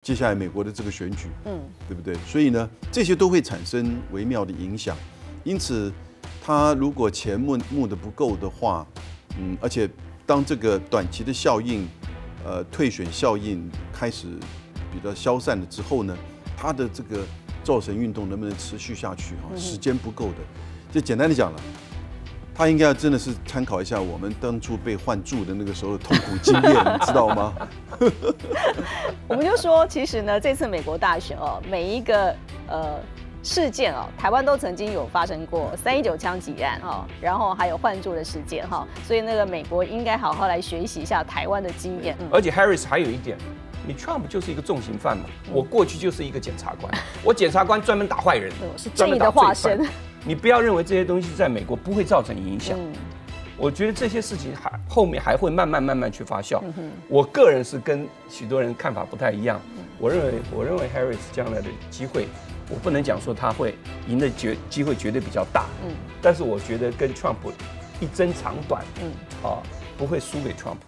接下来美国的这个选举，对不对？所以呢，这些都会产生微妙的影响。因此，他如果钱募的不够的话，而且当这个短期的效应，退选效应开始比较消散了之后呢，他的这个造神运动能不能持续下去时间不够的。就简单的讲了。他应该要真的是参考一下我们当初被换柱的那个时候的痛苦经验，你知道吗？ 我们就说，其实呢，这次美国大选每一个事件台湾都曾经有发生过319枪击案然后还有换柱的事件所以那个美国应该好好来学习一下台湾的经验。 而且 Harris 还有一点，你 Trump 就是一个重刑犯嘛，我过去就是一个检察官，我检察官专门打坏人， 是正义的化身。 你不要认为这些东西在美国不会造成影响，我觉得这些事情后面还会慢慢去发酵。我个人是跟许多人看法不太一样，我认为 Harris 将来的机会，我不能讲说他会赢的机会绝对比较大，但是我觉得跟 Trump 一争长短，不会输给 Trump。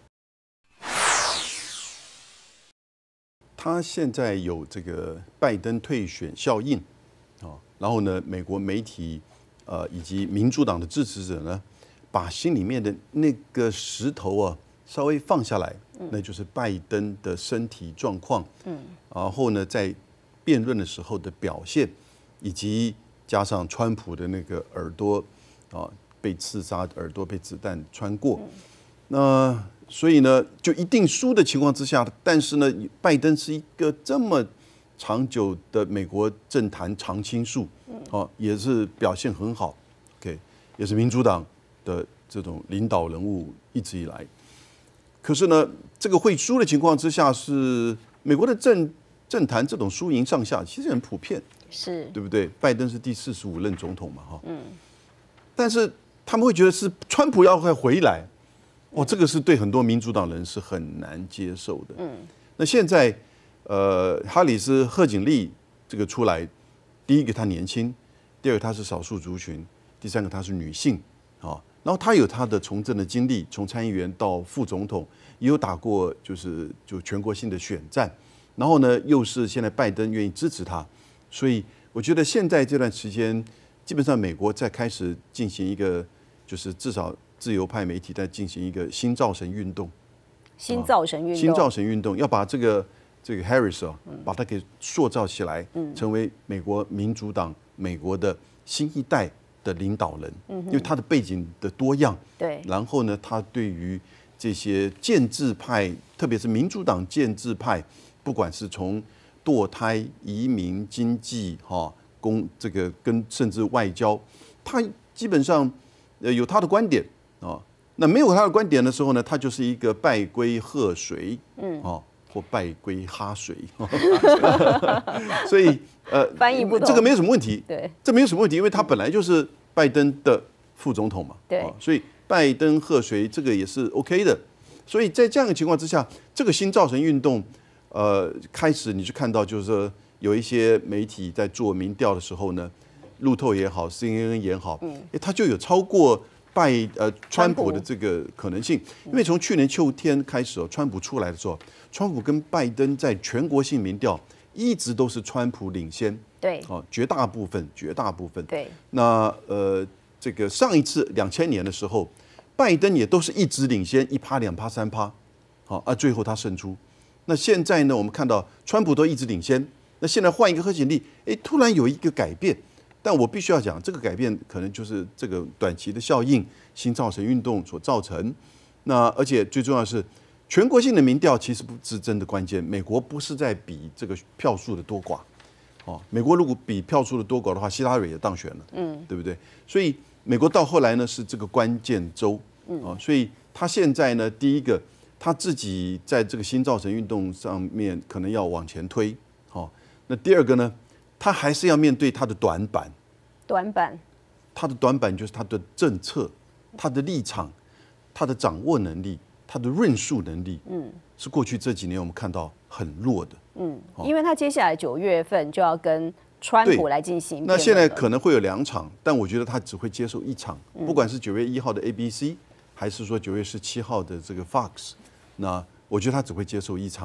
他现在有这个拜登退选效应。然后呢，美国媒体以及民主党的支持者呢，把心里面的那个石头稍微放下来，那就是拜登的身体状况，然后呢，在辩论的时候的表现，以及加上川普的那个耳朵被刺杀，耳朵被子弹穿过，那所以呢，就一定输的情况之下，但是呢，拜登是一个这么长久的美国政坛常青树，也是表现很好 ，OK， 也是民主党的这种领导人物一直以来。可是呢，这个会输的情况之下，是美国的政坛这种输赢上下其实很普遍， 是对不对？拜登是第45任总统嘛，但是他们会觉得是川普要快回来，这个是对很多民主党人是很难接受的。那现在。哈里斯贺锦丽这个出来，第一个她年轻，第二个她是少数族群，第三个她是女性然后她有她的从政的经历，从参议员到副总统，也有打过就全国性的选战，然后呢又是现在拜登愿意支持她，所以我觉得现在这段时间，基本上美国在开始进行一个，就是至少自由派媒体在进行一个新造神运动， 新造神运动要把这个 Harris 把它给塑造起来，成为美国民主党美国的新一代的领导人，因为他的背景的多样， 对， 然后呢，他对于这些建制派，特别是民主党建制派，不管是从堕胎、移民、经济、这个跟甚至外交，他基本上有他的观点那没有他的观点的时候呢，他就是一个拜龟贺水，或拜龟哈水，所以翻译不同， 这个没有什么问题， 对， 这没有什么问题，因为他本来就是拜登的副总统嘛， 对， 所以拜登贺水这个也是 OK 的，所以在这样的情况之下，这个新造神运动，开始你去看到就是说有一些媒体在做民调的时候呢，路透也好 ，CNN 也好，他就有超过川普的这个可能性，因为从去年秋天开始川普出来的时候，川普跟拜登在全国性民调一直都是川普领先， 对， 绝大部分， 对。 那这个上一次2000年的时候，拜登也都是一直领先1%、2%、3%，最后他胜出。那现在呢，我们看到川普都一直领先，那现在换一个贺锦丽，突然有一个改变。但我必须要讲，这个改变可能就是这个短期的效应、新造神运动所造成。那而且最重要的是，全国性的民调其实不是真的关键。美国不是在比这个票数的多寡，美国如果比票数的多寡的话，希拉蕊也当选了，对不对？所以美国到后来呢是这个关键州，所以他现在呢，第一个他自己在这个新造神运动上面可能要往前推，那第二个呢？他还是要面对他的短板，他的短板就是他的政策、他的立场、他的掌握能力、他的论述能力，是过去这几年我们看到很弱的， 因为他接下来9月份就要跟川普来进行辩论了， 那现在可能会有2场，但我觉得他只会接受1场，不管是9月1号的 ABC， 还是说9月17号的这个 Fox， 那我觉得他只会接受1场。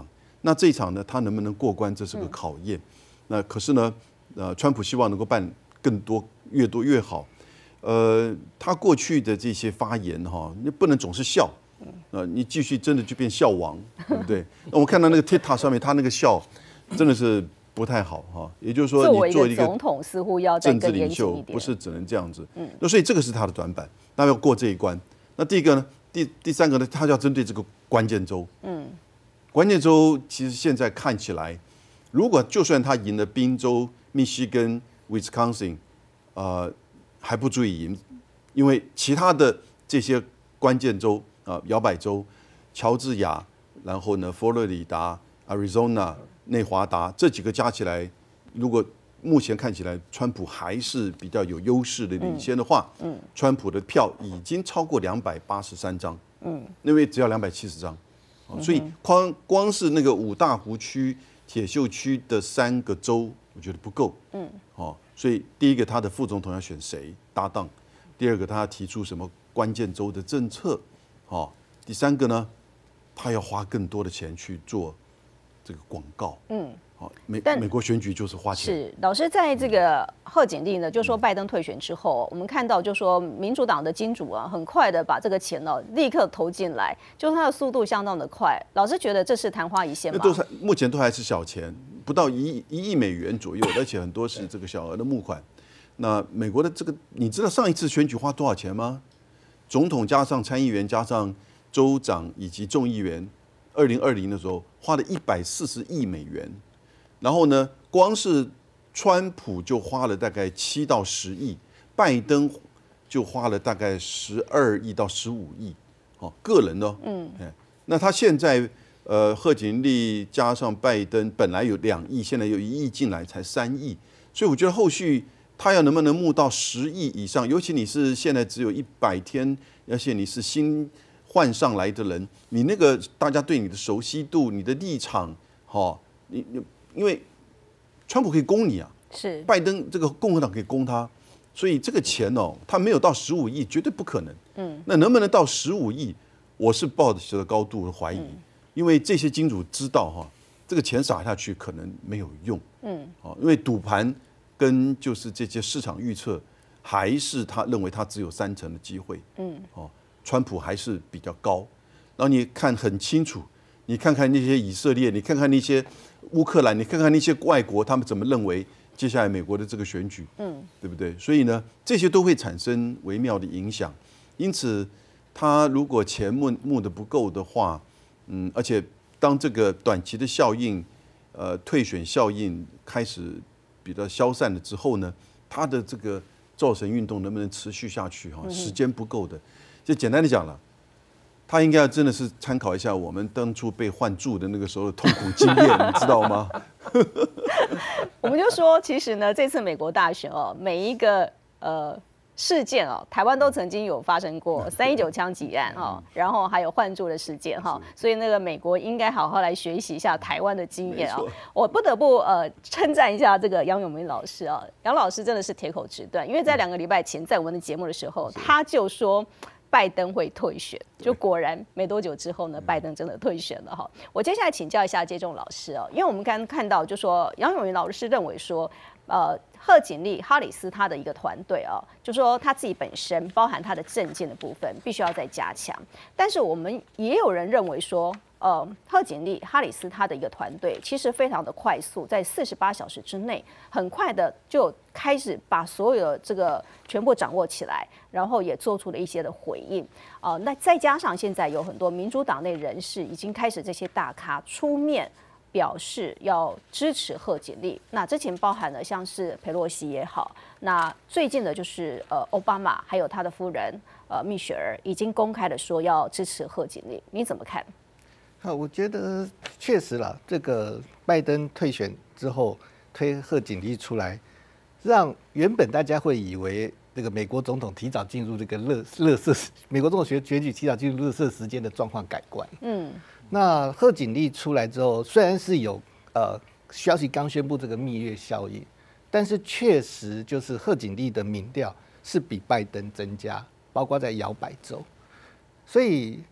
那这一场呢，他能不能过关，这是个考验。那可是呢，川普希望能够办更多，越多越好。他过去的这些发言哈，你不能总是笑，你继续真的就变笑王，对不对？那我们看到那个 TikTok 上面，他那个笑真的是不太好哈。也就是说，你做一个总统似乎要政治领袖，不是只能这样子。那所以这个是他的短板，那要过这一关。那第一个呢，第三个呢，他要针对这个关键州。关键州其实现在看起来，如果就算他赢了宾州、密西根、Wisconsin，还不足以赢，因为其他的这些关键州摇摆州，乔治亚，然后呢，佛罗里达、Arizona、内华达这几个加起来，如果目前看起来川普还是比较有优势的领先的话，川普的票已经超过283张，因为只要270张。所以光是那个5大湖区、铁锈区的3个州，我觉得不够。所以第一个他的副总统要选谁搭档，第二个他要提出什么关键州的政策，第三个呢，他要花更多的钱去做这个广告。美国选举就是花钱。 是老师在这个贺锦丽呢，就说拜登退选之后，我们看到就说民主党的金主很快的把这个钱立刻投进来，就他的速度相当的快。老师觉得这是昙花一现吗？ 目前都还是小钱，不到1亿美元左右，而且很多是这个小额的募款。那美国的这个，你知道上一次选举花多少钱吗？总统加上参议员加上州长以及众议员，2020的时候花了140亿美元。然后呢，光是川普就花了大概7到10亿，拜登就花了大概12亿到15亿，个人呢，那他现在贺锦丽加上拜登本来有2亿，现在有1亿进来才3亿，所以我觉得后续他要能不能募到10亿以上，尤其你是现在只有100天，而且你是新换上来的人，你那个大家对你的熟悉度、你的立场，因为川普可以攻你啊， 是拜登这个共和党可以攻他，所以这个钱他没有到15亿，绝对不可能。那能不能到15亿，我是抱着高度的怀疑，因为这些金主知道这个钱撒下去可能没有用。因为赌盘跟就是这些市场预测，还是他认为他只有3成的机会。川普还是比较高，然后你看很清楚。你看看那些以色列，你看看那些乌克兰，你看看那些外国，他们怎么认为接下来美国的这个选举，对不对？所以呢，这些都会产生微妙的影响。因此，他如果钱募的不够的话，而且当这个短期的效应，退选效应开始比较消散了之后呢，他的这个造神运动能不能持续下去？时间不够的，就简单的讲了。他应该真的是参考一下我们当初被换柱的那个时候的痛苦经验，你知道吗？ 我们就说，其实呢，这次美国大选每一个事件台湾都曾经有发生过319枪击案然后还有换柱的事件所以那个美国应该好好来学习一下台湾的经验我不得不称赞一下这个杨永明老师杨老师真的是铁口直断，因为在2个礼拜前在我们的节目的时候，他就说拜登会退选，就果然没多久之后呢，拜登真的退选了我接下来请教一下接种老师因为我们刚刚看到就说杨永明老师认为说贺锦丽、哈里斯他的一个团队就说他自己本身包含他的政见的部分必须要再加强，但是我们也有人认为说贺锦丽、哈里斯他的一个团队其实非常的快速，在48小时之内很快的就开始把所有的这个全部掌握起来，然后也做出了一些的回应那再加上现在有很多民主党内人士已经开始这些大咖出面表示要支持贺锦丽，那之前包含了像是裴洛西也好，那最近的就是奥巴马还有他的夫人蜜雪儿已经公开的说要支持贺锦丽，你怎么看？ 我觉得确实啦，这个拜登退选之后推贺锦丽出来，让原本大家会以为这个美国总统提早进入这个垃圾，美国总统选举提早进入垃圾时间的状况改观。那贺锦丽出来之后，虽然是有消息刚宣布这个蜜月效应，但是确实就是贺锦丽的民调是比拜登增加，包括在摇摆州，所以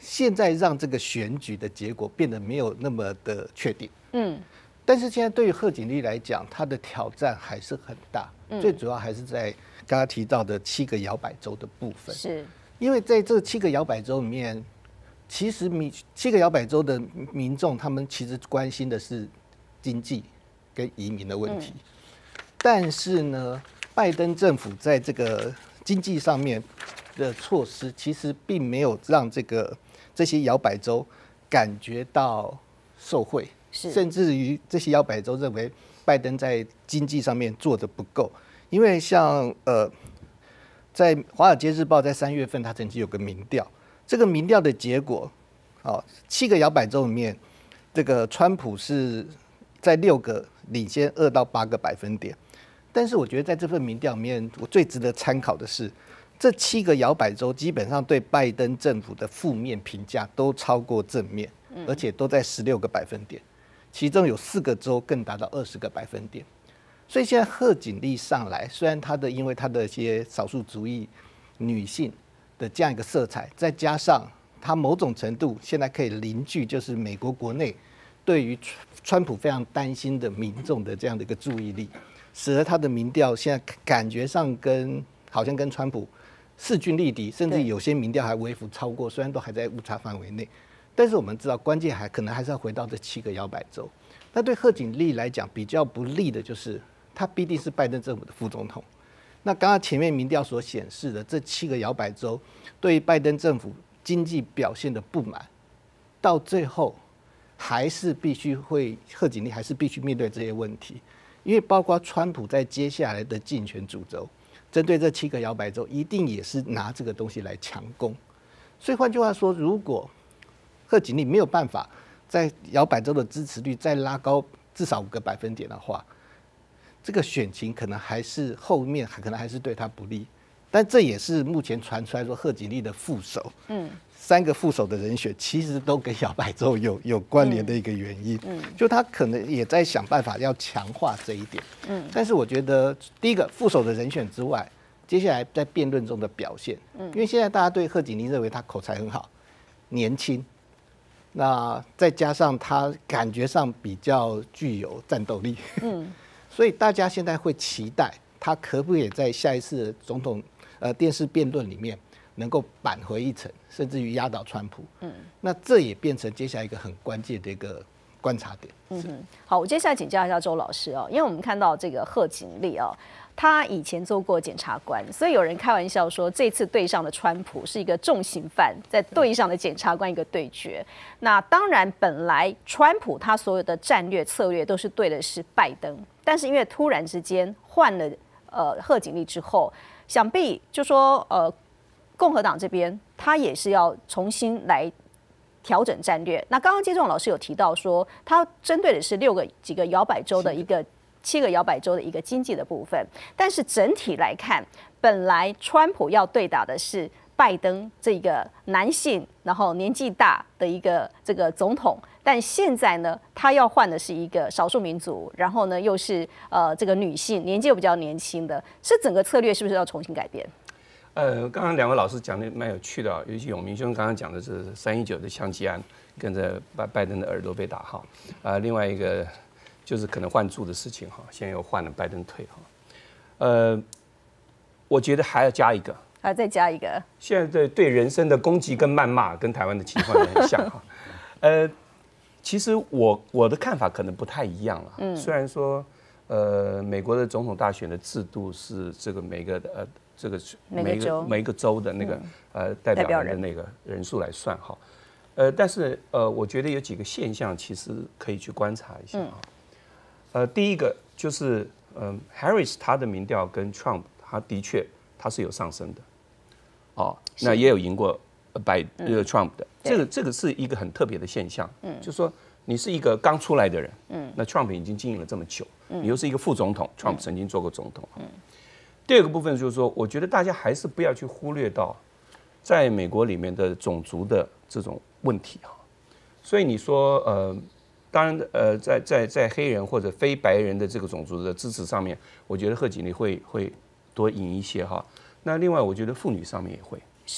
现在让这个选举的结果变得没有那么的确定。但是现在对于贺锦丽来讲，她的挑战还是很大，最主要还是在刚刚提到的7个摇摆州的部分。 是， 因为在这7个摇摆州里面，其实7个摇摆州的民众，他们其实关心的是经济跟移民的问题。但是呢，拜登政府在这个经济上面的措施，其实并没有让这些摇摆州感觉到受惠。甚至于这些摇摆州认为拜登在经济上面做得不够，因为像在《华尔街日报》在3月份，他曾经有个民调，这个民调的结果，7个摇摆州里面，这个川普是在6个领先2到8个百分点，但是我觉得在这份民调里面，我最值得参考的是，这7个摇摆州基本上对拜登政府的负面评价都超过正面，而且都在16个百分点。其中有4个州更达到20个百分点，所以现在贺锦丽上来，虽然因为她的一些少数族裔女性的这样一个色彩，再加上她某种程度现在可以凝聚，就是美国国内对于川普非常担心的民众的这样的一个注意力，使得她的民调现在感觉上好像跟川普势均力敌，甚至有些民调还微幅超过，虽然都还在误差范围内。但是我们知道，关键可能还是要回到这7个摇摆州。那对贺锦丽来讲，比较不利的就是，他必定是拜登政府的副总统。那刚刚前面民调所显示的这7个摇摆州，对于拜登政府经济表现的不满，到最后还是贺锦丽还是必须面对这些问题，因为包括川普在接下来的竞选主轴，针对这7个摇摆州，一定也是拿这个东西来强攻。所以换句话说，如果贺锦丽没有办法在摇摆州的支持率再拉高至少5个百分点的话，这个选情可能后面可能还是对他不利。但这也是目前传出来说贺锦丽的副手，3个副手的人选其实都跟摇摆州有关联的一个原因。就他可能也在想办法要强化这一点。但是我觉得第一个副手的人选之外，接下来在辩论中的表现，因为现在大家对贺锦丽认为他口才很好，年轻。那再加上他感觉上比较具有战斗力，所以大家现在会期待他可不可以在下一次的总统电视辩论里面能够扳回一城，甚至于压倒川普。那这也变成接下来一个很关键的一个观察点。 好，我接下来请教一下周老师因为我们看到这个贺锦丽他以前做过检察官，所以有人开玩笑说，这次对上的川普是一个重刑犯在对上的检察官一个对决。那当然，本来川普他所有的战略策略都是对的是拜登，但是因为突然之间换了贺锦丽之后，想必就说共和党这边他也是要重新来调整战略。那刚刚接种老师有提到说，他针对的是几个摇摆州的一个7个摇摆州的一个经济的部分，但是整体来看，本来川普要对打的是拜登这个男性，然后年纪大的一个这个总统，但现在呢，他要换的是一个少数民族，然后呢又是这个女性，年纪又比较年轻的，是整个策略是不是要重新改变？ 刚刚2位老师讲的蛮有趣的尤其永明兄刚刚讲的是319的枪击案，跟着拜登的耳朵被打另外一个就是可能换柱的事情现在又换了拜登退我觉得还要加一个， 还再加一个。 现在对人生的攻击跟谩骂，跟台湾的情况很像其实我的看法可能不太一样了。虽然说美国的总统大选的制度是这个每个州的那个代表人的那个人数来算但是我觉得有几个现象其实可以去观察一下第一个就是Harris 他的民调跟 Trump 他的确他是有上升的那也有赢过Trump 的，这个是一个很特别的现象就是说你是一个刚出来的人那 Trump 已经经营了这么久你又是一个副总统Trump 曾经做过总统第二个部分就是说我觉得大家还是不要去忽略到在美国里面的种族的这种问题所以你说当然在黑人或者非白人的这个种族的支持上面我觉得贺锦丽会多赢一些那另外我觉得妇女上面也会是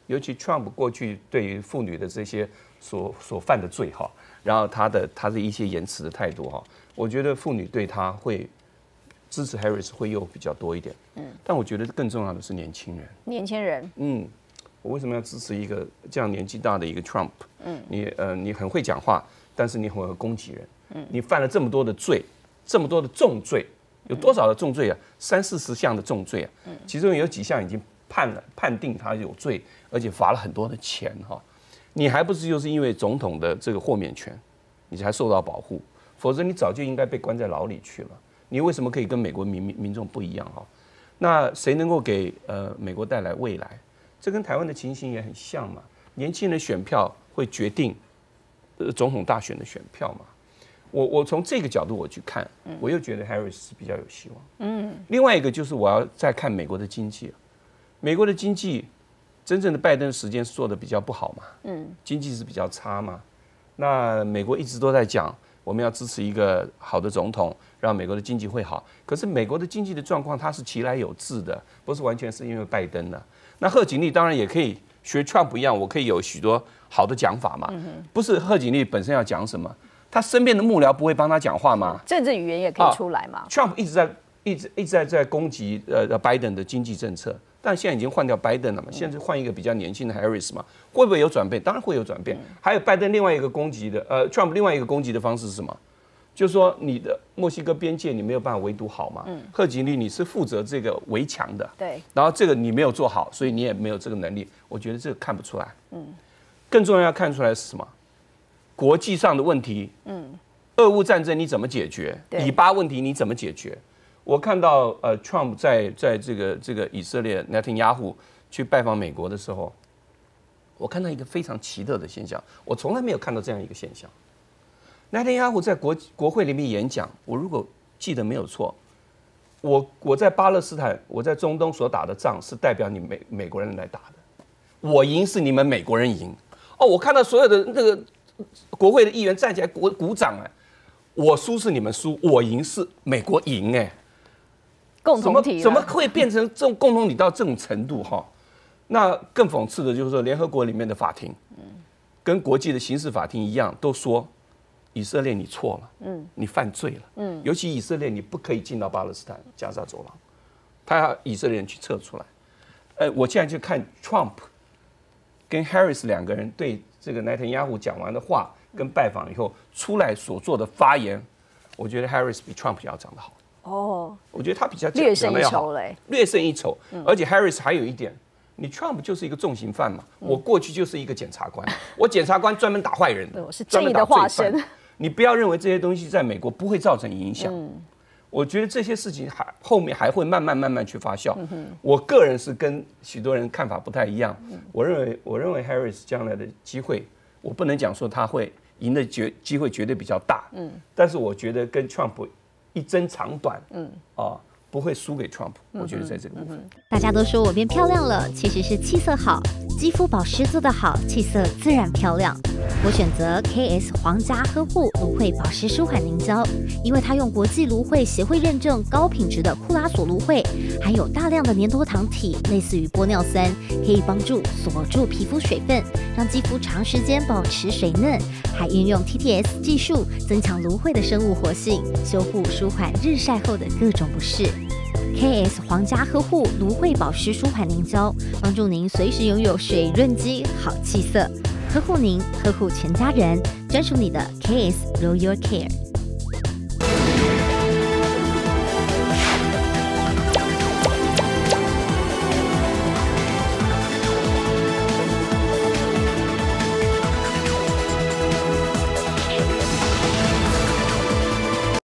尤其 Trump 过去对于妇女的这些所犯的罪哈，然后他的一些言辞的态度哈，我觉得妇女对他会支持 Harris 会又比较多一点。但我觉得更重要的是年轻人。 年轻人， 我为什么要支持一个这样年纪大的一个 Trump？你很会讲话，但是你很会攻击人。你犯了这么多的罪，这么多的重罪，有多少的重罪啊？30-40项的重罪啊，其中有几项已经判定他有罪，而且罚了很多的钱哈。你还不是就是因为总统的这个豁免权，你才受到保护，否则你早就应该被关在牢里去了。你为什么可以跟美国民众不一样哈？那谁能够给美国带来未来？这跟台湾的情形也很像嘛。年轻人选票会决定总统大选的选票嘛。我从这个角度我去看，我又觉得 Harris 是比较有希望。另外一个就是我要再看美国的经济，美国的经济真正的拜登时间是做的比较不好嘛，经济是比较差嘛。那美国一直都在讲我们要支持一个好的总统，让美国的经济会好。可是美国的经济的状况它是其来有自的，不是完全是因为拜登的。那贺锦丽当然也可以学 Trump 一样，我可以有许多好的讲法嘛。不是贺锦丽本身要讲什么，他身边的幕僚不会帮他讲话吗？ 政治语言也可以出来嘛。 Trump 一直在攻击拜登的经济政策，但现在已经换掉拜登了嘛，现在换一个比较年轻的 Harris 嘛，会不会有转变？当然会有转变。还有拜登另外一个攻击的Trump 另外一个攻击的方式是什么？就是说你的墨西哥边界你没有办法围堵好嘛，贺锦丽你是负责这个围墙的， 对， 然后这个你没有做好，所以你也没有这个能力。我觉得这个看不出来。更重要要看出来的是什么？国际上的问题，俄乌战争你怎么解决？以巴问题你怎么解决？我看到Trump 在这个以色列 Netanyahu 去拜访美国的时候，我看到一个非常奇特的现象，我从来没有看到这样一个现象。Netanyahu 在国会里面演讲，我如果记得没有错，我在巴勒斯坦，我在中东所打的仗是代表你美国人来打的，我赢是你们美国人赢。我看到所有的那个国会的议员站起来鼓掌我输是你们输，我赢是美国赢共同体怎么会变成这种共同体到这种程度哈？那更讽刺的就是说，联合国里面的法庭，跟国际的刑事法庭一样，都说以色列你错了，你犯罪了，尤其以色列你不可以进到巴勒斯坦加沙走廊，他要以色列人去撤出来。我现在就看 Trump 跟 Harris 两个人对这个 Netanyahu 讲完的话跟拜访以后出来所做的发言，我觉得 Harris 比 Trump 要讲得好。我觉得他比较略胜一筹嘞， 略胜一筹。而且 Harris 还有一点，你 Trump 就是一个重刑犯嘛，我过去就是一个检察官，我检察官专门打坏人的， 我是正义的化身。 你不要认为这些东西在美国不会造成影响。我觉得这些事情后面还会慢慢去发酵。我个人是跟许多人看法不太一样。我认为 Harris 将来的机会，我不能讲说他会赢的机会绝对比较大。但是我觉得跟 Trump 一争长短，不会输给 Trump。我觉得在这个部分， 大家都说我变漂亮了，其实是气色好，肌肤保湿做得好，气色自然漂亮。我选择 KS 皇家呵护芦荟保湿舒缓凝胶，因为它用国际芦荟协会认证高品质的库拉索芦荟，含有大量的粘多糖体，类似于玻尿酸，可以帮助锁住皮肤水分，让肌肤长时间保持水嫩，还运用 TTS 技术增强芦荟的生物活性，修护舒缓日晒后的各种不适。KS 皇家呵护芦荟保湿舒缓凝胶，帮助您随时拥有水润肌、好气色，呵护您，呵护全家人，专属你的 KS Royal Care。